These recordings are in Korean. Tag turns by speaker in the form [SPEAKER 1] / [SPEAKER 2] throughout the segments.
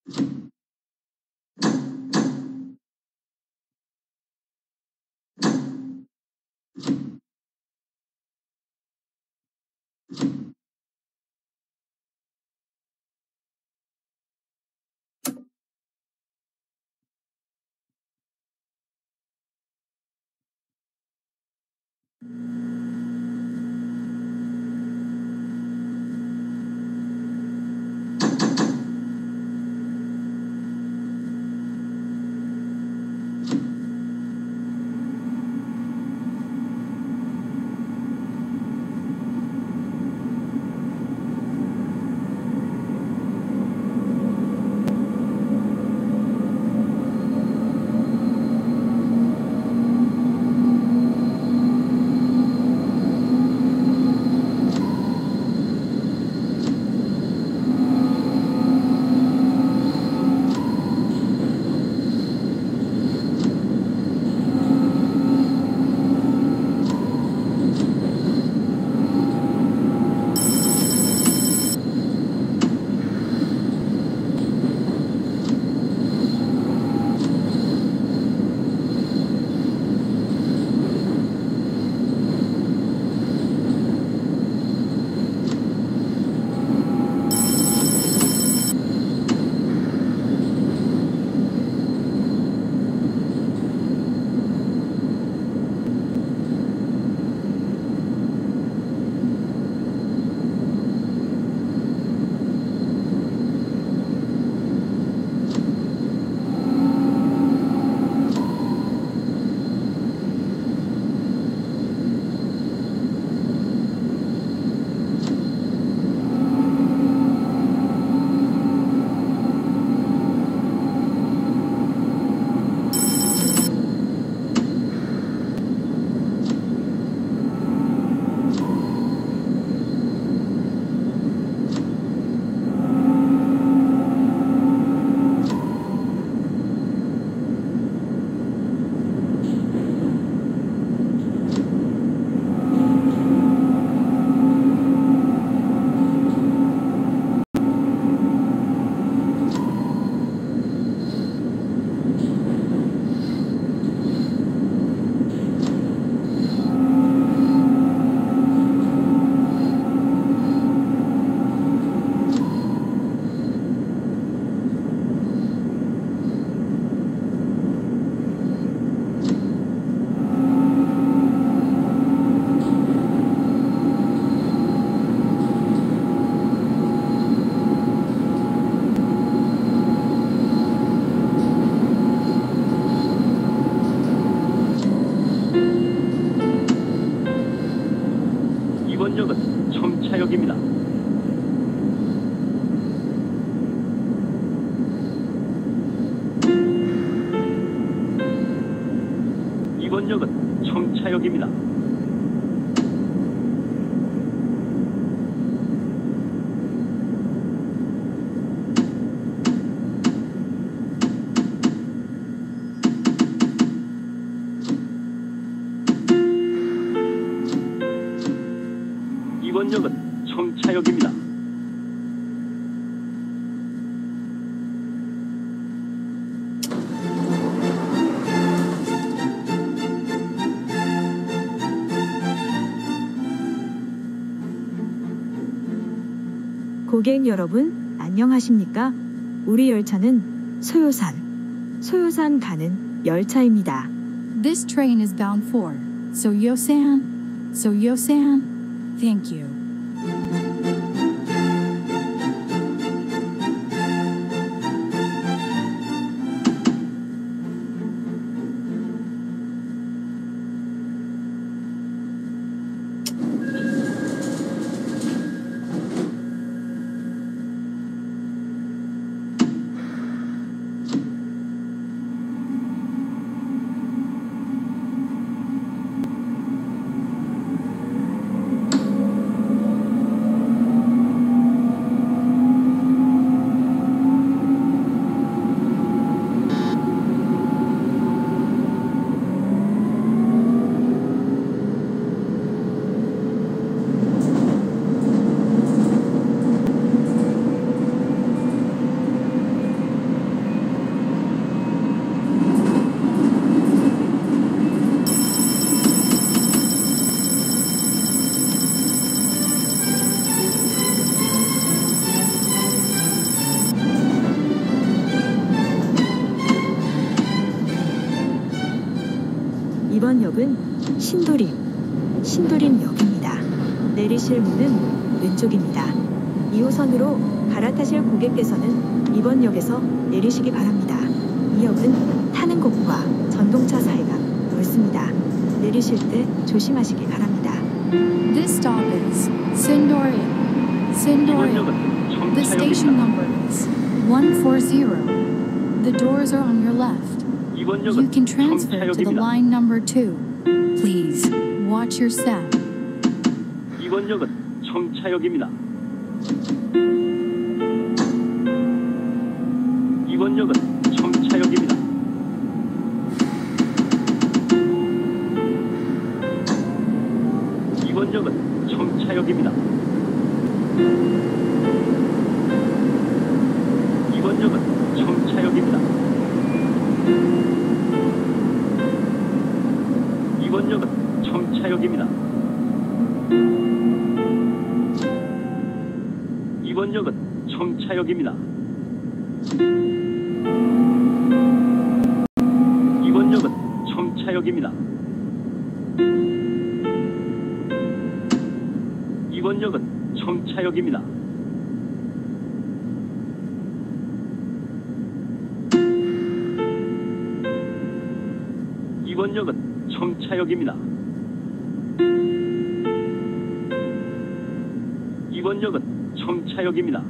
[SPEAKER 1] 이번 역은 청차역입니다. 이번 역은 청차역입니다. 이번 역은 청차역입니다.
[SPEAKER 2] 고객 여러분, 안녕하십니까? 우리 열차는 소요산 가는 열차입니다.
[SPEAKER 3] This train is bound for Soyosan. Thank you.
[SPEAKER 2] 이번 역은 신도림역입니다. 내리실 문은 왼쪽입니다. 2호선으로 갈아타실 고객께서는 이번 역에서 내리시기 바랍니다. 이 역은 타는 곳과 전동차 사이가 넓습니다. 내리실 때 조심하시기 바랍니다.
[SPEAKER 3] This stop is Sindorin.
[SPEAKER 1] 이번
[SPEAKER 3] Sindorin.
[SPEAKER 1] 역은
[SPEAKER 3] The station
[SPEAKER 1] 청차역입니다.
[SPEAKER 3] number is 140. The doors are on your left.
[SPEAKER 1] 이번
[SPEAKER 3] You
[SPEAKER 1] 역은
[SPEAKER 3] can transfer to the
[SPEAKER 1] 청차역입니다.
[SPEAKER 3] line number 2. Please watch your step.
[SPEAKER 1] 이번 역은 청차역입니다. 이번 역은 청차역입니다. 이번 역은 청차역입니다. 이번 역은 청차역입니다. 이번 역은 청차역입니다. 이번 역은 청차역입니다. 이번 역은 청차역입니다. 이번 역은 청차역입니다. 이번 역은 청차역입니다. 이번 역은 청차역입니다.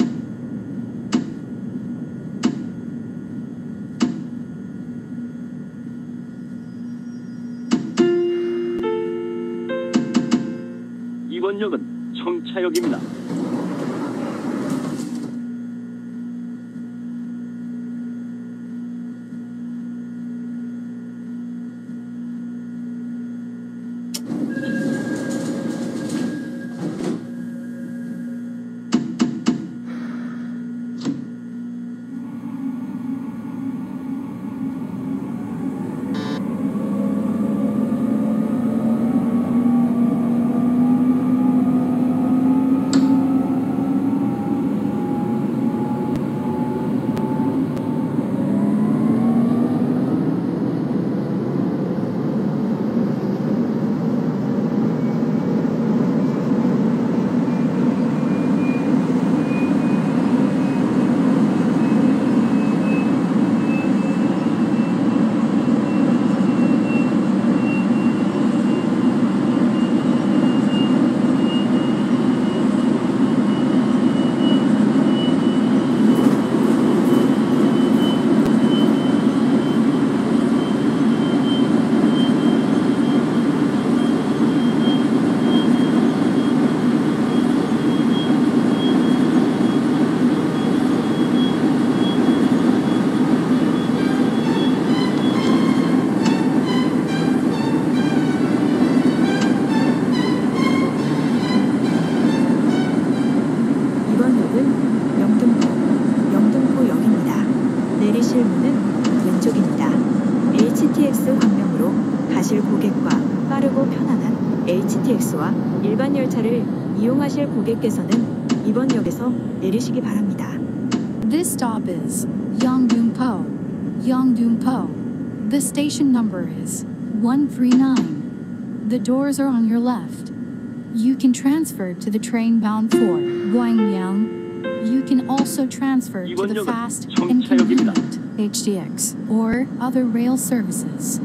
[SPEAKER 1] 이번 역은 청차역입니다.
[SPEAKER 2] HTX와 일반 열차를 이용하실 고객께서는 이번 역에서 내리시기 바랍니다.
[SPEAKER 3] This stop is Yeongdeungpo. Yeongdeungpo. The station number is 139. The doors are on your left. You can transfer to the train bound for Gwangyang. You can also transfer to the fast and convenient HTX or other rail services.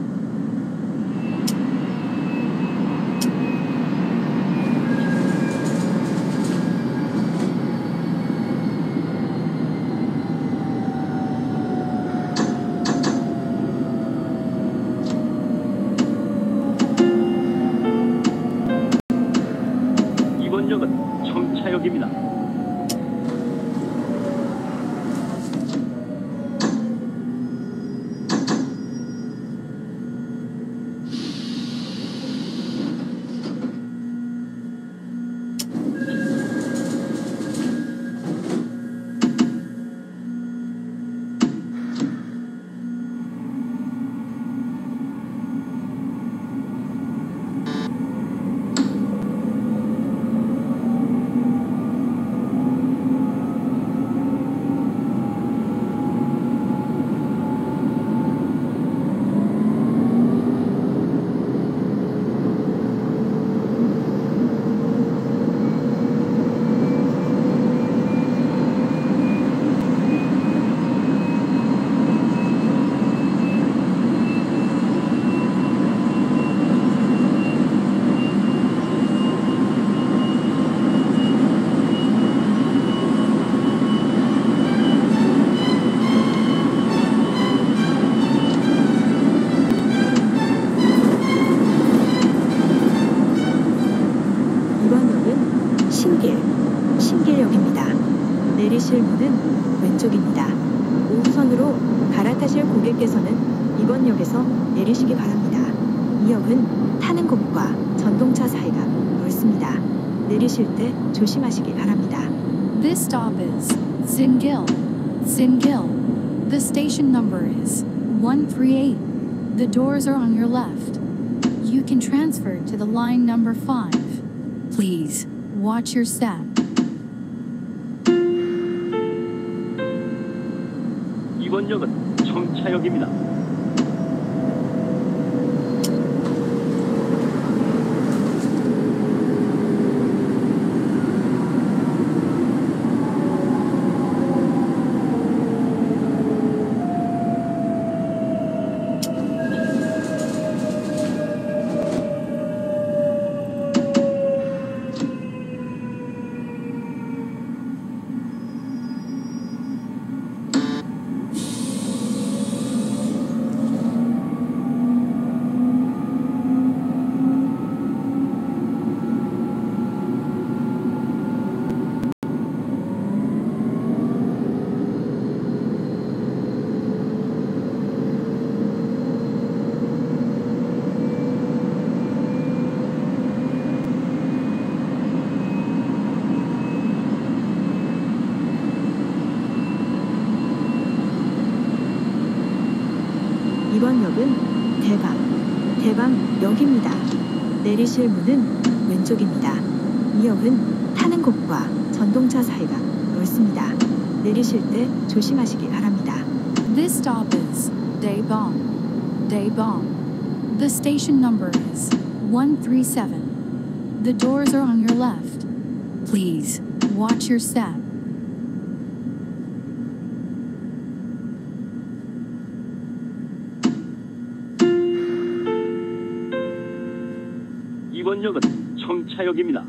[SPEAKER 1] 이번 역은 청차역입니다.
[SPEAKER 2] 고객께서는 이번 역에서 내리시기 바랍니다. 이 역은 타는 곳과 전동차 사이가 넓습니다. 내리실 때 조심하시기 바랍니다.
[SPEAKER 3] This stop is Singil. Singil. The station number is 138. The doors are on your left. You can transfer to the line number 5. Please watch your step.
[SPEAKER 1] 이번 역은 청차역입니다.
[SPEAKER 2] 이번 역은 대방역입니다. 내리실 문은 왼쪽입니다. 이 역은 타는 곳과 전동차 사이가 넓습니다. 내리실 때 조심하시기 바랍니다.
[SPEAKER 3] This stop is Daebong. Daebong. The station number is 137. The doors are on your left. Please watch your step.
[SPEAKER 1] 이번 역은 청차역입니다.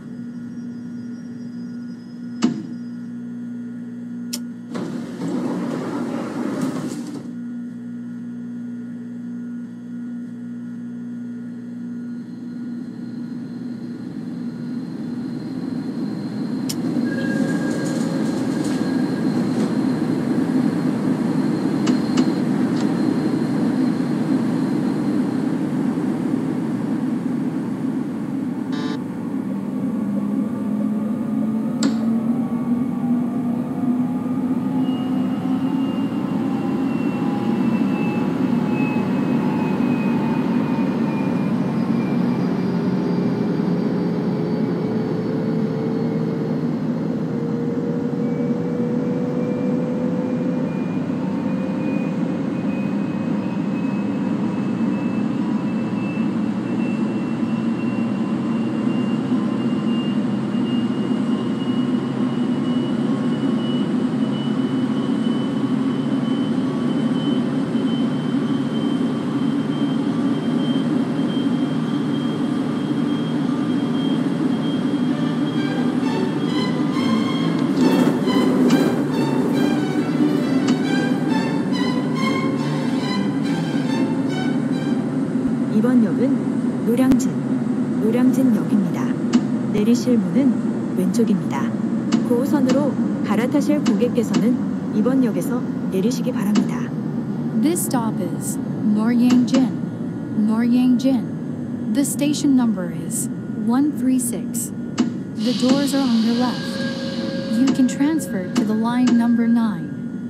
[SPEAKER 2] 이번 역은 노량진역입니다. 내리실 문은 왼쪽입니다. 9호선으로 갈아타실 고객께서는 이번 역에서 내리시기 바랍니다.
[SPEAKER 3] This stop is Noryangjin. Noryangjin. The station number is 136. The doors are on your left. You can transfer to the line number 9.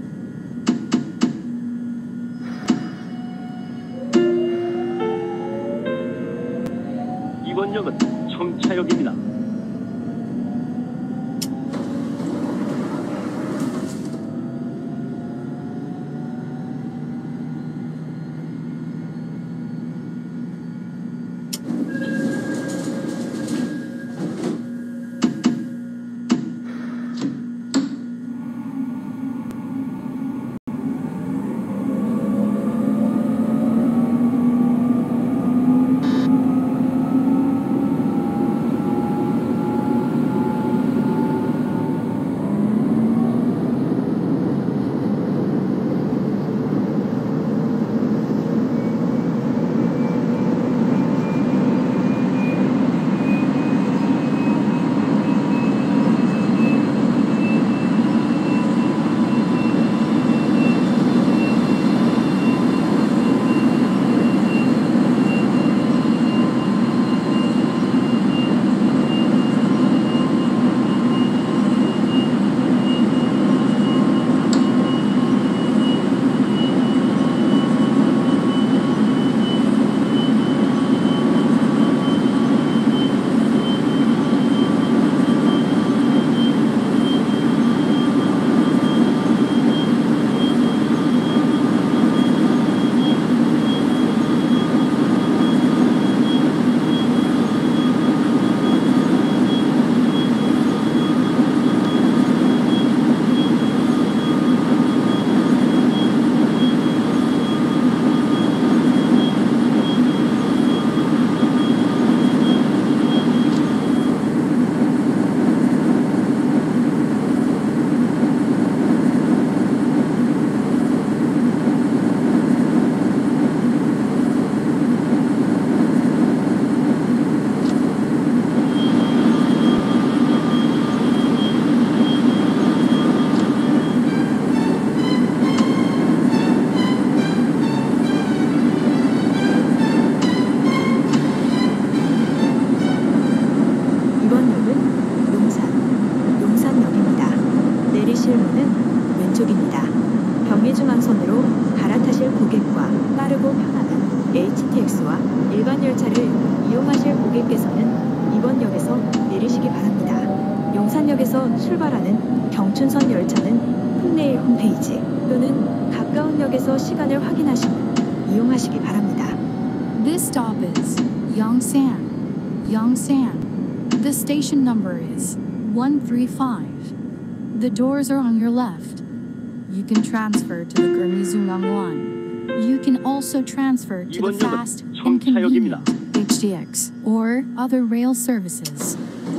[SPEAKER 1] 이번 역은 청차역입니다.
[SPEAKER 2] 일반 열차를 이용하실 고객께서는 이번 역에서 내리시기 바랍니다. 용산역에서 출발하는 경춘선 열차는 풋내일 홈페이지 또는 가까운 역에서 시간을 확인하신 후 이용하시기 바랍니다.
[SPEAKER 3] This stop is Yongsan. Yongsan. The station number is 135. The doors are on your left. You can transfer to the Gurmizungang line. You can also transfer to the
[SPEAKER 1] 이번 역은
[SPEAKER 3] fast and
[SPEAKER 1] 청차역입니다.
[SPEAKER 3] convenient HDX or other rail services.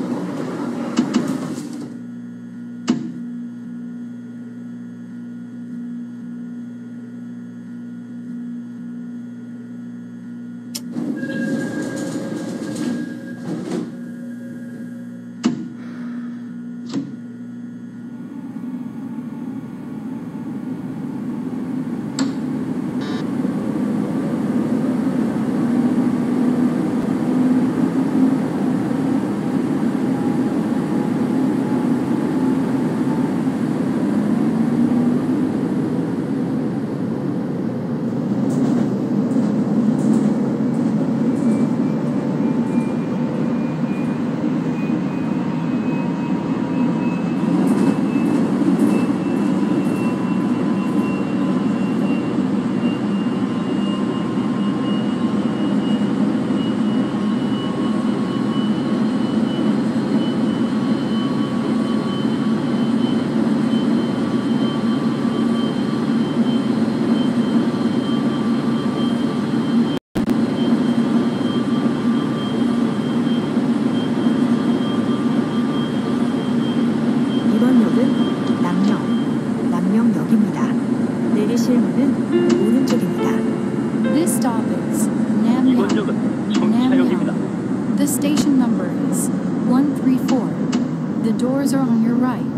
[SPEAKER 2] 이번 역은 남명역입니다. 내리실 문은 오른쪽입니다.
[SPEAKER 3] This stop is
[SPEAKER 1] 이번
[SPEAKER 3] Namyang.
[SPEAKER 1] 역은 청차역입니다.
[SPEAKER 3] The station number is 134. The doors are on your right.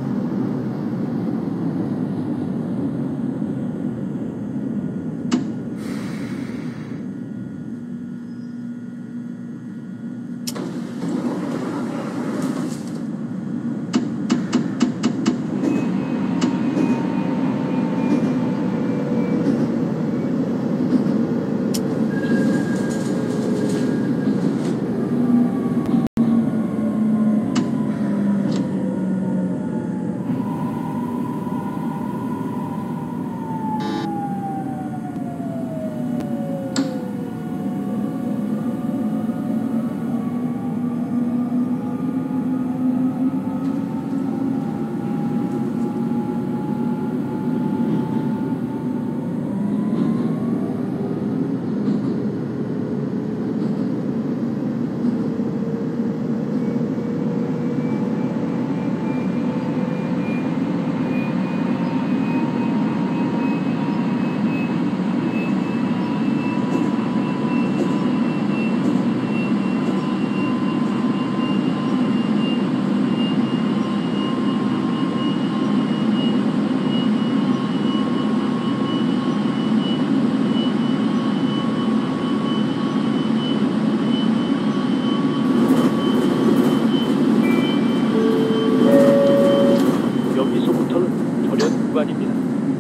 [SPEAKER 1] 여기서부터는 절연 구간입니다.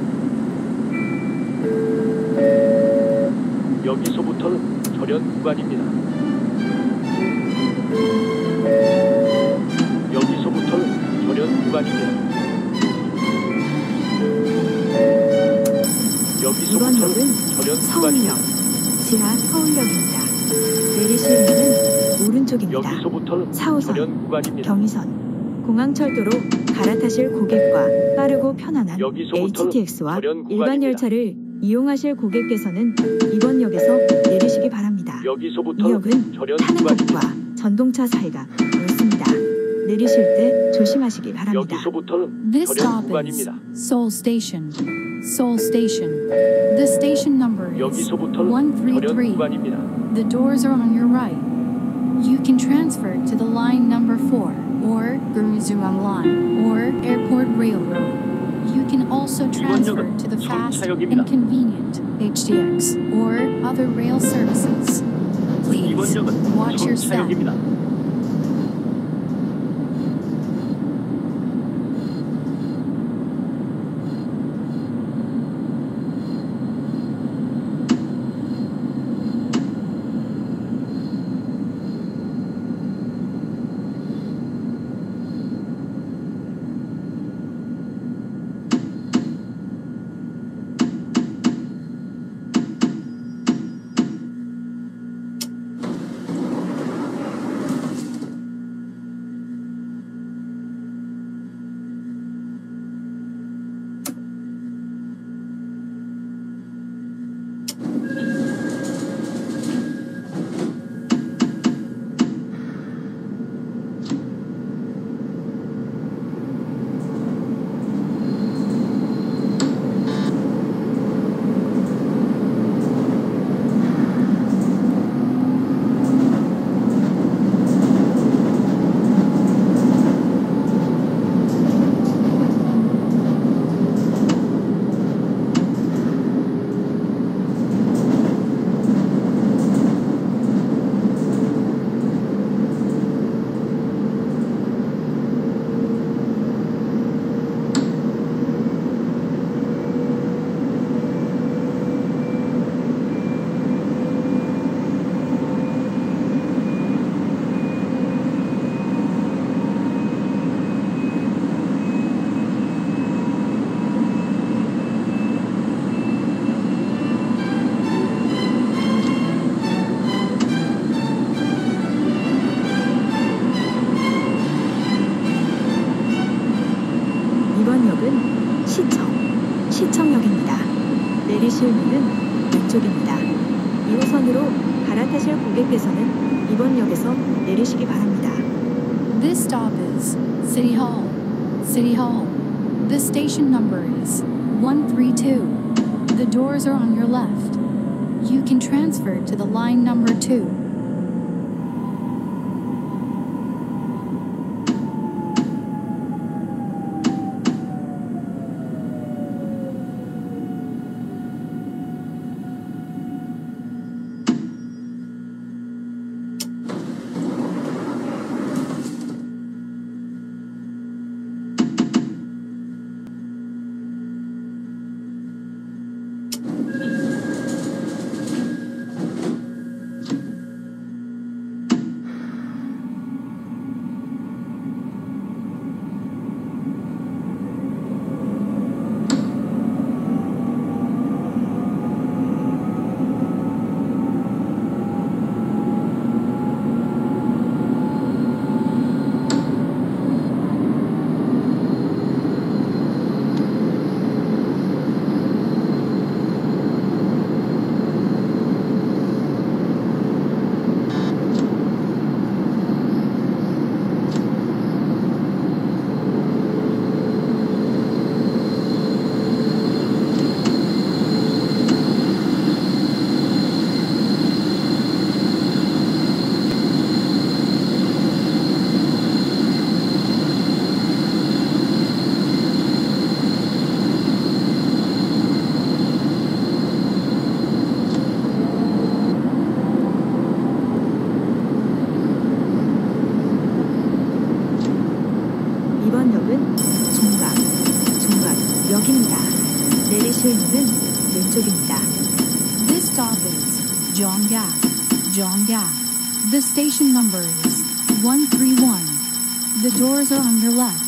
[SPEAKER 1] 여기서부터는 절연 구간입니다. 여기서부터는 절연 구간입니다.
[SPEAKER 2] 이번
[SPEAKER 1] 여기서부터는
[SPEAKER 2] 역은
[SPEAKER 1] 절연
[SPEAKER 2] 서울역,
[SPEAKER 1] 구간입니다.
[SPEAKER 2] 지하 서울역입니다. 내리실 문은 오른쪽입니다.
[SPEAKER 1] 여기서부터는
[SPEAKER 2] 4호선,
[SPEAKER 1] 절연 구간입니다.
[SPEAKER 2] 경의선, 공항철도로 갈아타실 고객과 빠르고 편안한
[SPEAKER 1] 여기서부터는
[SPEAKER 2] HTX와
[SPEAKER 1] 절연
[SPEAKER 2] 일반
[SPEAKER 1] 구간입니다.
[SPEAKER 2] 열차를 이용하실 고객께서는 이번 역에서 내리시기 바랍니다. 이
[SPEAKER 1] 여기서부터는
[SPEAKER 2] 역은
[SPEAKER 1] 절연
[SPEAKER 2] 타는
[SPEAKER 1] 구간입니다.
[SPEAKER 2] 곳과 전동차 사이가 넓습니다. 내리실 때 조심하시기 바랍니다.
[SPEAKER 1] 여기서부터는
[SPEAKER 3] This
[SPEAKER 1] 절연
[SPEAKER 3] stop is
[SPEAKER 1] 구간입니다.
[SPEAKER 3] Seoul Station. Seoul Station. The station number is
[SPEAKER 1] 여기서부터는 절연
[SPEAKER 3] 133.
[SPEAKER 1] 구간입니다.
[SPEAKER 3] The doors are on your right. You can transfer to the line number 4 or Gurmizungang Line or Airport Railroad. You can also transfer
[SPEAKER 1] 역은
[SPEAKER 3] to the fast
[SPEAKER 1] 청차역입니다.
[SPEAKER 3] and convenient HDX or other rail services.
[SPEAKER 1] 이번
[SPEAKER 3] Please
[SPEAKER 1] 역은
[SPEAKER 3] watch your step.
[SPEAKER 1] 청차역입니다.
[SPEAKER 2] 내리실 문은 왼쪽입니다. 2호선으로 갈아타실 고객께서는 이번 역에서 내리시기 바랍니다.
[SPEAKER 3] This stop is City Hall. City Hall. The station number is 132. The doors are on your left. You can transfer to the line number 2.
[SPEAKER 2] 이번 역은 종각역입니다. 내리실 문은 왼쪽입니다.
[SPEAKER 3] This stop is Jonggak. Jonggak. The station number is 131. The doors are on your left.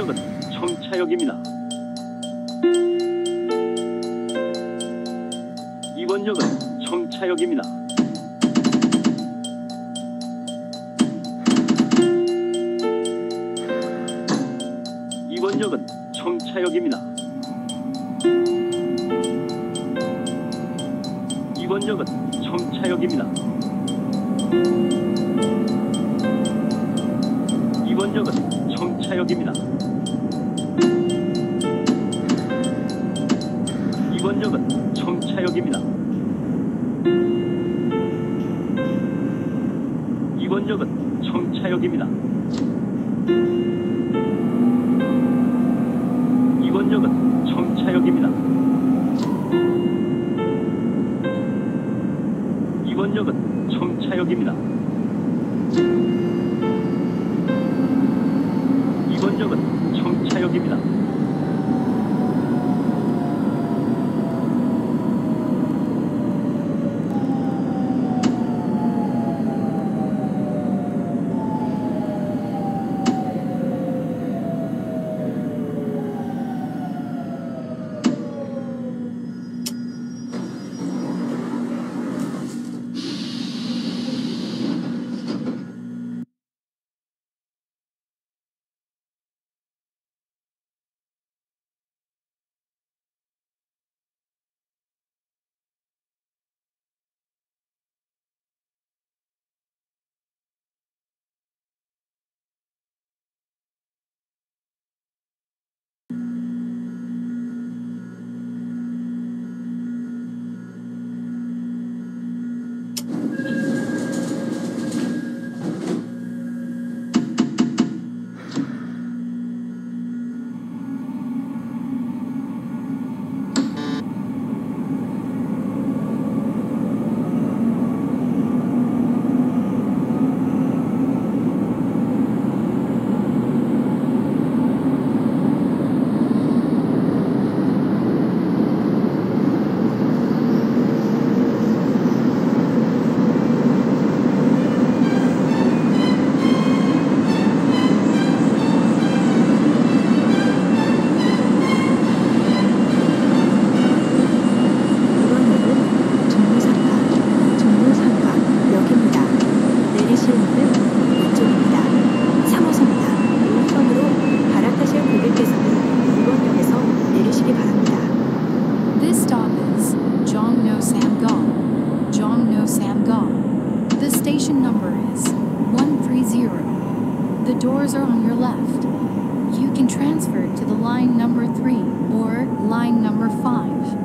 [SPEAKER 1] 이번역은 청차역입니다. 이번역은 청차역입니다. 이번역은 청차역입니다. 이번역은 청차역입니다. 이번역은 청차역입니다. 이번역은 청차역입니다. 이번역은 청차역입니다. 이번역은 청차역입니다. 이번역은 청차역입니다. 이번역은 청차역입니다.
[SPEAKER 3] doors are on your left. You can transfer to the line number 3 or line number 5.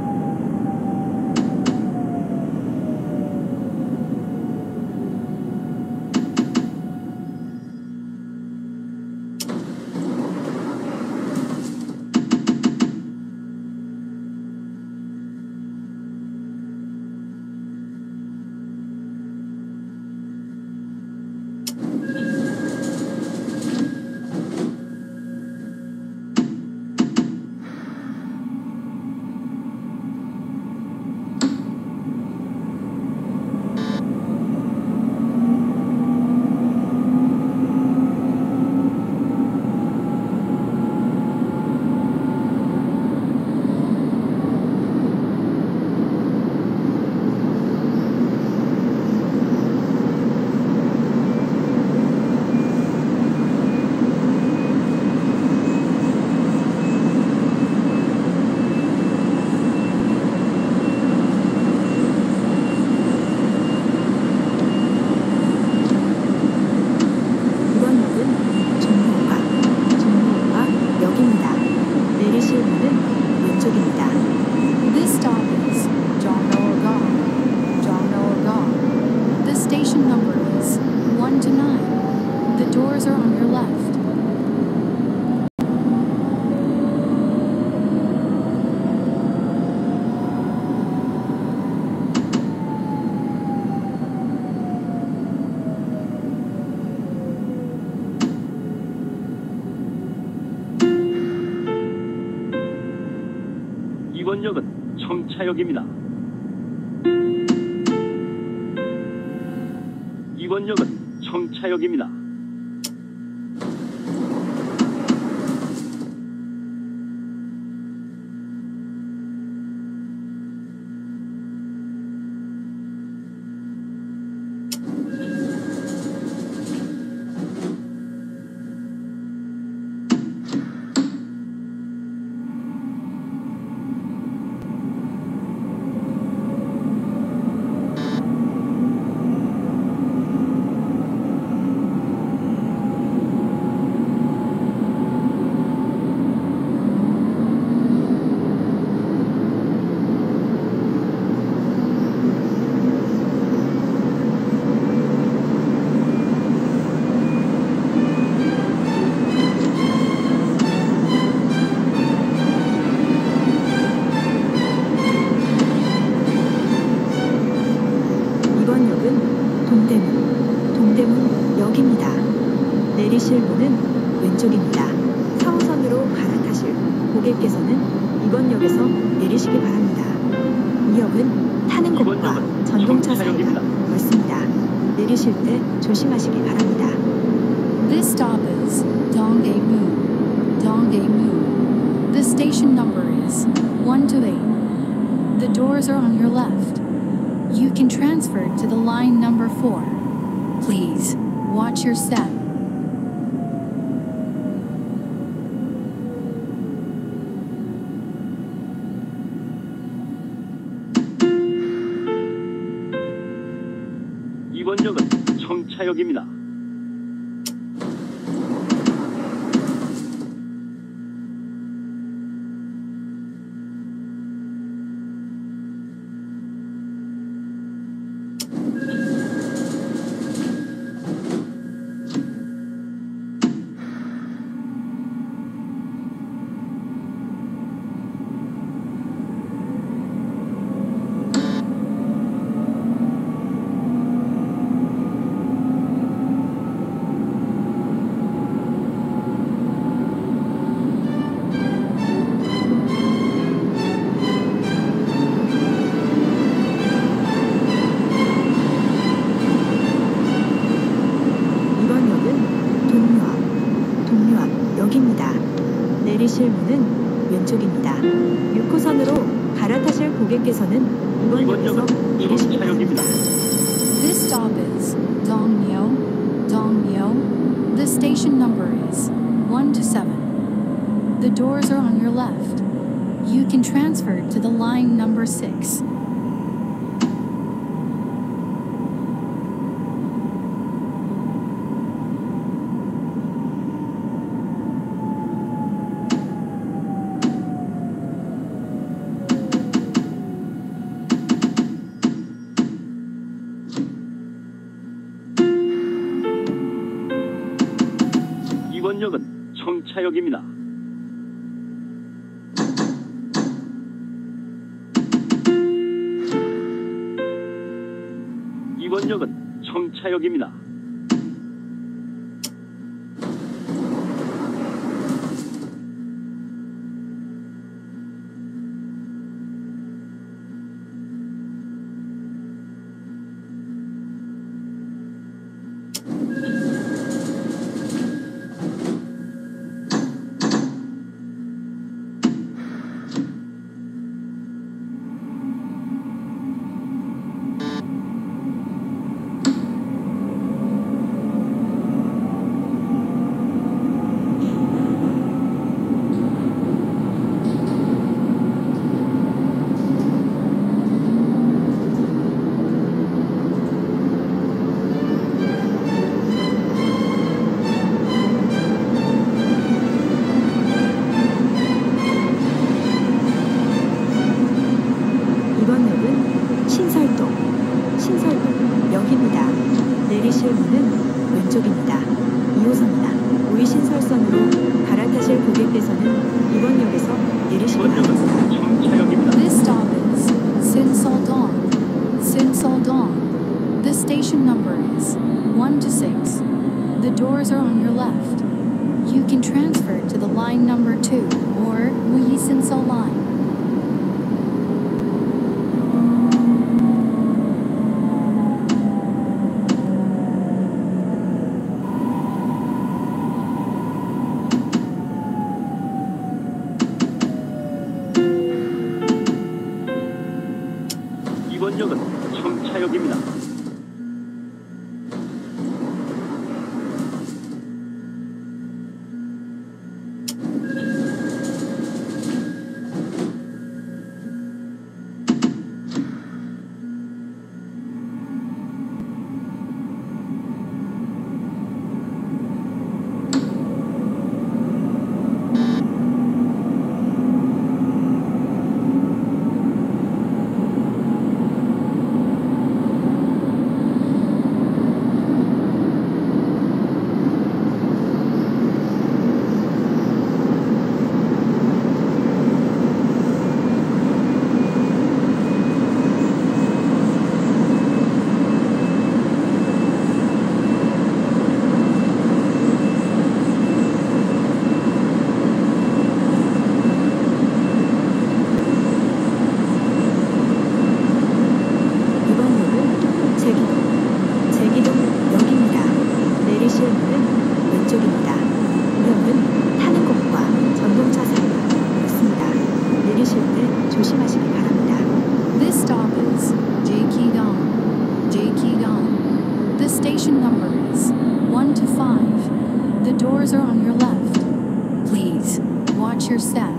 [SPEAKER 3] This stop is Jongno-Organ. The station number is 1 to 9. The doors are on your left.
[SPEAKER 1] 이번 역은 청차역입니다. 이번 역은 청차역입니다.
[SPEAKER 2] 왼쪽입니다. 4호선으로 갈아타실 고객께서는 이번 역에서 내리시기 바랍니다. 이 역은 타는
[SPEAKER 1] 이번
[SPEAKER 2] 곳과
[SPEAKER 1] 역은
[SPEAKER 2] 전동차 사이가
[SPEAKER 1] 정차역입니다.
[SPEAKER 2] 멀습니다. 내리실 때 조심하시기 바랍니다.
[SPEAKER 3] This stop is Dongdaemun. Dongdaemun. The station number is 1 to 8. The doors are on your left. You can transfer to the line number 4. Please watch your step.
[SPEAKER 1] 이번 역은 청차역입니다.
[SPEAKER 2] 이번 역은 동묘암 역입니다. 내리실 문은 왼쪽입니다. 6호선으로 갈아타실 고객께서는 이번
[SPEAKER 1] 이번
[SPEAKER 2] 역에서
[SPEAKER 1] 역은
[SPEAKER 2] 내리시기
[SPEAKER 1] 청차역입니다.
[SPEAKER 2] 바랍니다.
[SPEAKER 3] This stop is Dongmyo. Dongmyo. The station number is 1 to 7. The doors are on your left. You can transfer to the line number 6.
[SPEAKER 1] 이번 역은 청차역입니다. 이번 역은 청차역입니다.
[SPEAKER 2] 이번 역은 신설동 역입니다. 내리실 문은 왼쪽입니다. 2호선이나 우이신설선으로 갈아타실 고객께서는 이번 역에서 내리시기
[SPEAKER 1] 이번
[SPEAKER 2] 바랍니다.
[SPEAKER 1] 역은 청차역입니다.
[SPEAKER 3] This stop is Sinseoldong. Sinseoldong. The station number is 1 to 6. The doors are on your left. You can transfer to the line number 2 or Ui Sinseo line.
[SPEAKER 1] 이번 역은 청차역입니다.
[SPEAKER 3] your step.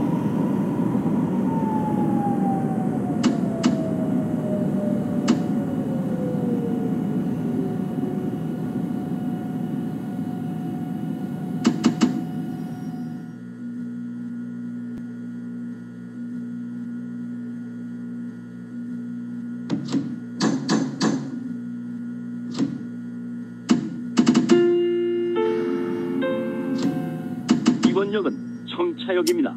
[SPEAKER 1] 이번 역은 청차역입니다.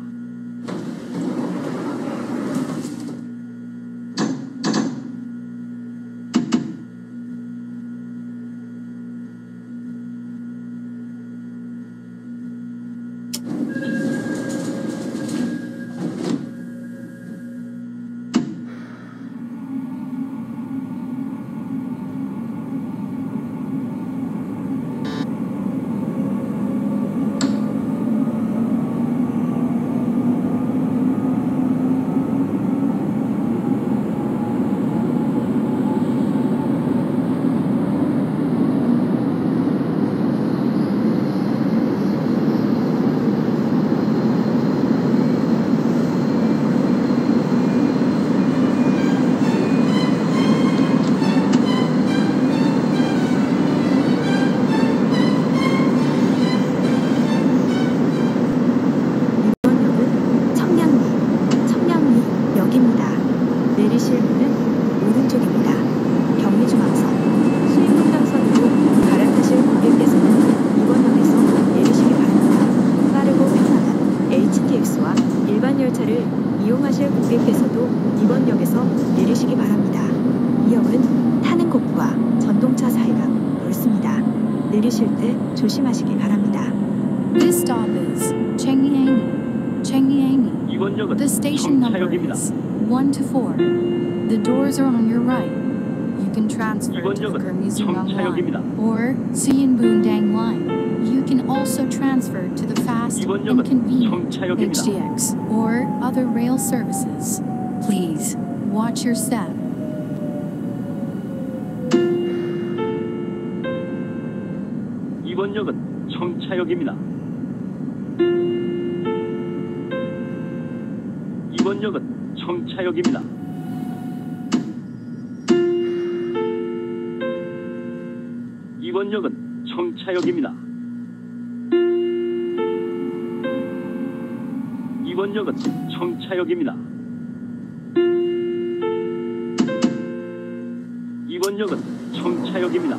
[SPEAKER 2] 내리실 문은 오른쪽입니다. 경의중앙선, 수입동강선으로 갈아타실 고객께서는 이번 역에서 내리시기 바랍니다. 빠르고 편안한 HTX와 일반 열차를 이용하실 고객께서도 이번 역에서 내리시기 바랍니다. 이 역은 타는 곳과 전동차 사이가 넓습니다. 내리실 때 조심하시기 바랍니다.
[SPEAKER 3] This stop is Chengyangi. Chengyangi.
[SPEAKER 1] 이번 역은
[SPEAKER 3] The station number
[SPEAKER 1] 청차역입니다.
[SPEAKER 3] is 1 to 4. The doors are on your right. You can transfer
[SPEAKER 1] 이번
[SPEAKER 3] to the
[SPEAKER 1] 역은
[SPEAKER 3] Gurmizungang
[SPEAKER 1] 청차역입니다.
[SPEAKER 3] line or Sianbundang line. You can also transfer to the fast
[SPEAKER 1] 이번
[SPEAKER 3] and
[SPEAKER 1] 역은
[SPEAKER 3] convenient
[SPEAKER 1] 청차역입니다.
[SPEAKER 3] HDX or other rail services. Please watch your step.
[SPEAKER 1] 이번 역은 청차역입니다. 이번 역은 청차역입니다. 이번 역은 청차역입니다. 이번 역은 청차역입니다. 이번 역은 청차역입니다.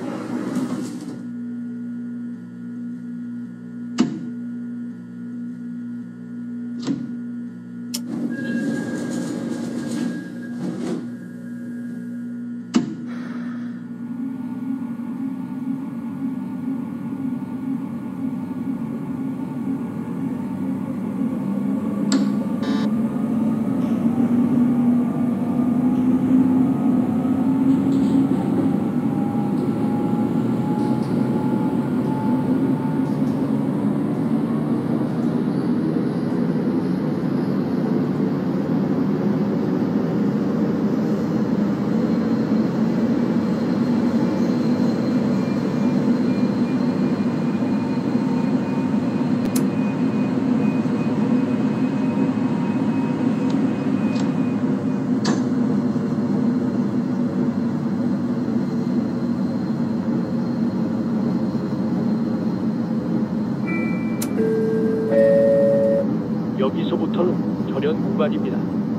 [SPEAKER 4] 여기서부터는 절연 구간입니다.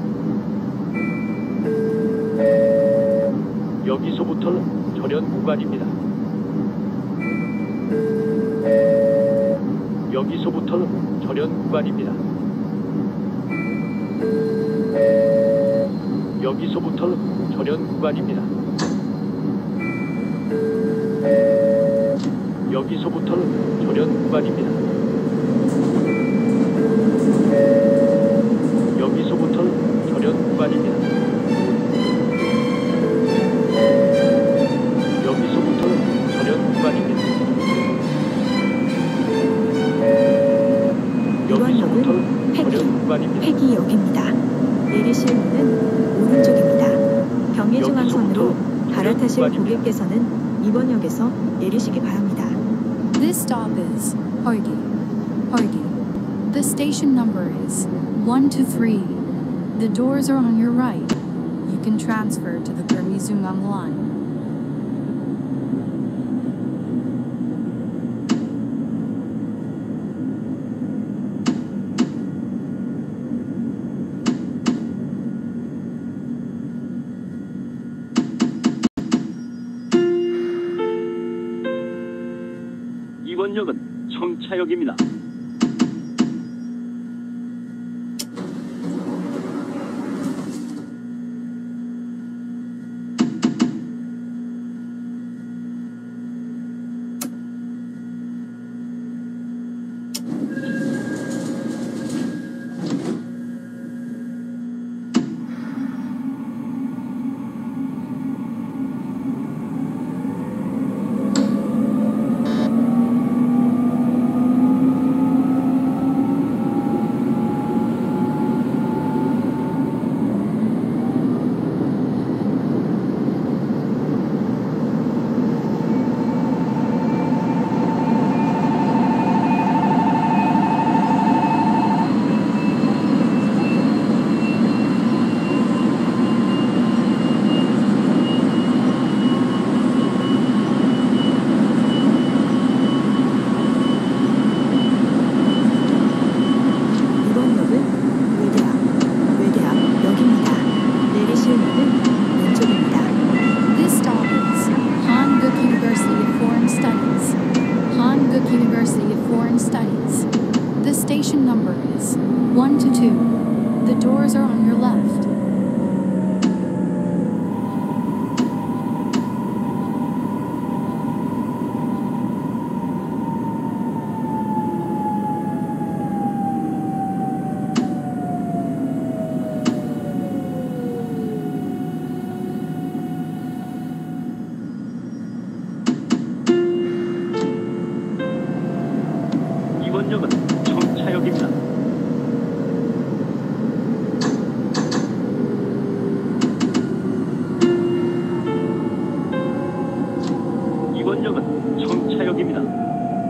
[SPEAKER 4] 여기서부터는 절연 구간입니다. 여기서부터는 절연 구간입니다. 여기서부터는 절연 구간입니다. 여기서부터는 절연 구간입니다. 여기서부터는 절연 구간입니다. 여기서부터는 절연 구간입니다.
[SPEAKER 2] 이번 역은
[SPEAKER 4] 여기서부터는 절연 구간입니다.
[SPEAKER 2] 회기역입니다. 내리실 문은 오른쪽입니다. 경의중앙선으로 갈아타실 고객께서는 이번 역에서 내리시기 바랍니다.
[SPEAKER 3] This stop is Horgi. Horgi. The station number is 1 to 3. The doors are on your right. You can transfer to the Gurmizungang line.
[SPEAKER 1] 이번 역은 청차역입니다.
[SPEAKER 3] University of Foreign Studies. The station number is 1 to 2. The doors are on your left.
[SPEAKER 1] 이번 역은 청차역입니다. 이번 역은 청차역입니다.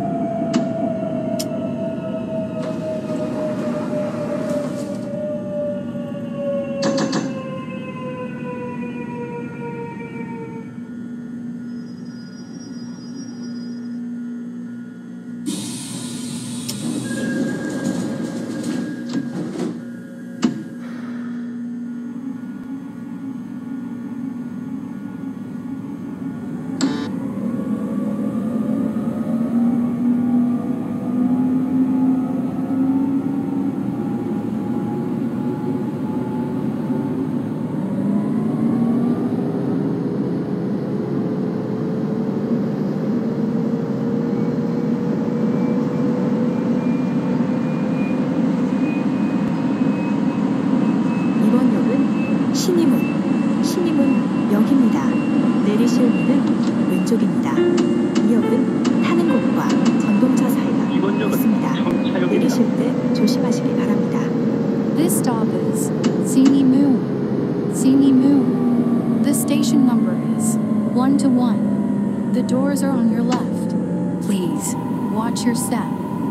[SPEAKER 2] 신임문역입니다. 내리실 문은 왼쪽입니다. 이 역은 타는 곳과 전동차 사이가
[SPEAKER 1] 이번 역은
[SPEAKER 2] 있습니다.
[SPEAKER 1] 청차역입니다.
[SPEAKER 2] 내리실 때 조심하시기 바랍니다.
[SPEAKER 3] This stop is Sinimun. Sinimun. The station number is 1 to 1. The doors are on your left. Please watch your step.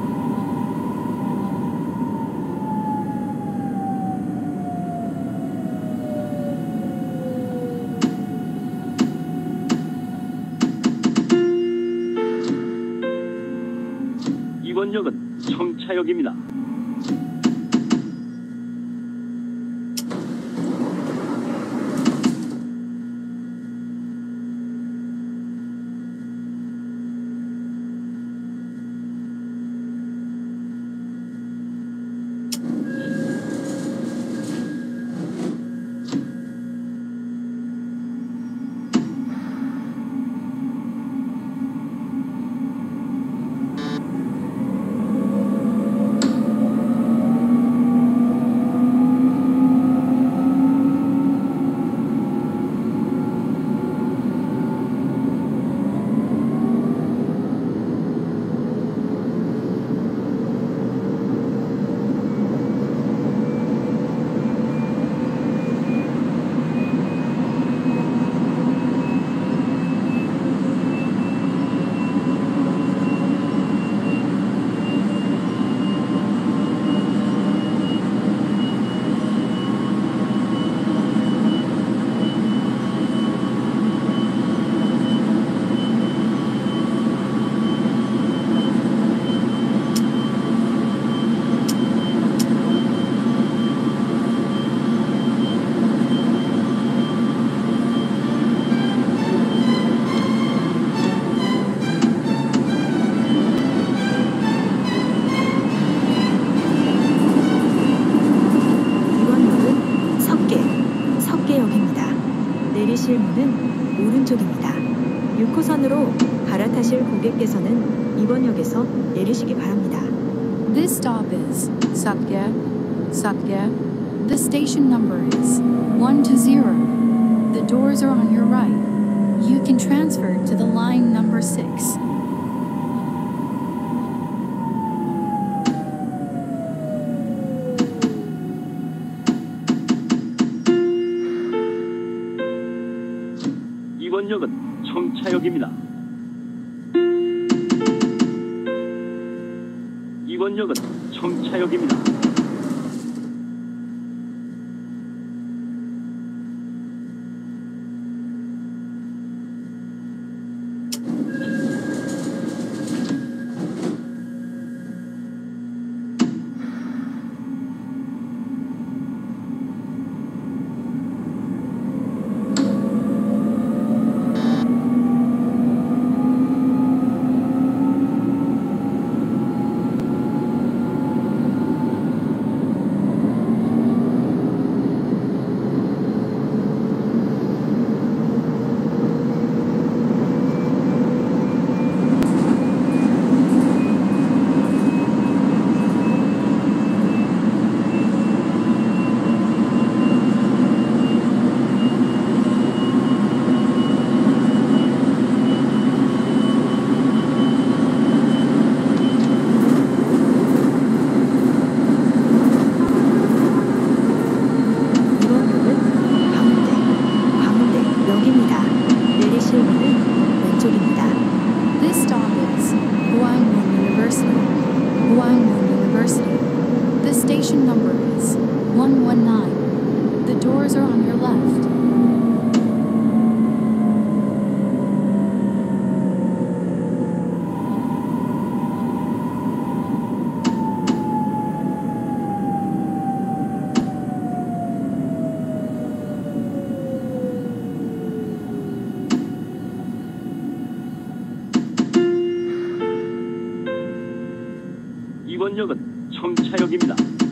[SPEAKER 1] 이번 역은 청차역입니다.
[SPEAKER 2] 역은 오른쪽입니다. 6호선으로 갈아타실 고객께서는 이번 역에서 내리시기 바랍니다.
[SPEAKER 3] This stop is Satya. Satya. The station number is 120. The doors are on your right. You can transfer to the line number 6.
[SPEAKER 1] 이번 역은 청차역입니다. 이번 역은 청차역입니다.
[SPEAKER 2] 이번 역은 광운대역입니다. 내리실 문은 왼쪽입니다.
[SPEAKER 3] This stop is Gwangwon University. Gwangwon University. The station number is 119. The doors are on your left.
[SPEAKER 1] 이번 역은 청차역입니다.